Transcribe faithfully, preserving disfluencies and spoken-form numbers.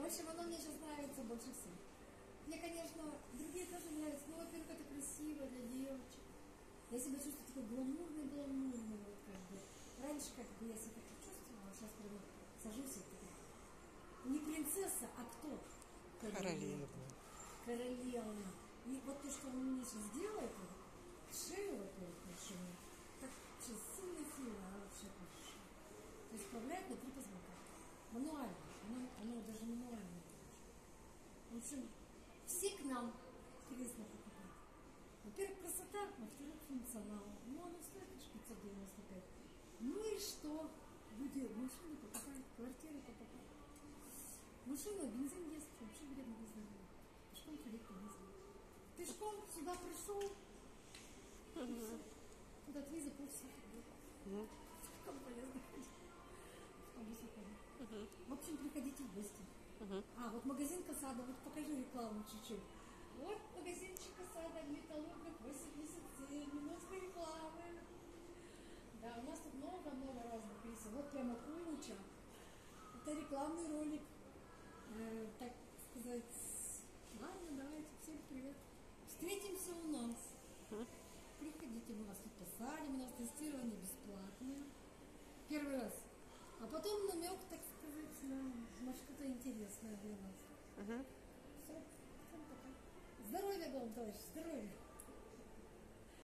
В общем, оно мне сейчас нравится больше всего. Мне, конечно, другие тоже нравятся, но, во-первых, это красиво для девочек. Я себя чувствую такой гламурный, гламурный, вот как бы. Раньше как бы я себя так чувствовала, сейчас прямо сажусь и такая. Не принцесса, а кто? Королева. Королева. И вот то, что он мне сейчас делает, шею вот эту большую, так сейчас сильно-сильно, а вообще хорошо. То есть вправляет на три позвонка. Мануально. Оно, оно даже мануально. В общем, все к нам интересно покупать. Во-первых, красота, во-вторых, функционал. Ну, оно стоит лишь пятьсот девяносто пять. Ну и что? Люди машины покупают, квартиры покупают. Машина, бензин ест, вообще вредно не знаю. Пешком ходить полезно. Пешком сюда пришел, угу. Туда три за полчаса ходил. Угу. Пешком полезно ходить. Угу. В общем, приходите в гости. Угу. А, вот магазин Касада, вот покажи рекламу чуть-чуть. Вот магазинчик Касада, металлургов восемьдесят семь, минутской рекламы. Да, у нас тут много-много разных песен. Вот прямо куча. Это рекламный ролик. Э, так сказать. Ладно, давайте, всем привет. Встретимся у нас. Угу. Приходите, мы вас тут посадим, у нас тестирование бесплатное. Первый раз. А потом намек, так сказать, на, на что-то интересное для нас. Угу. Все, всем пока. Здоровья вам, товарищ, здоровья.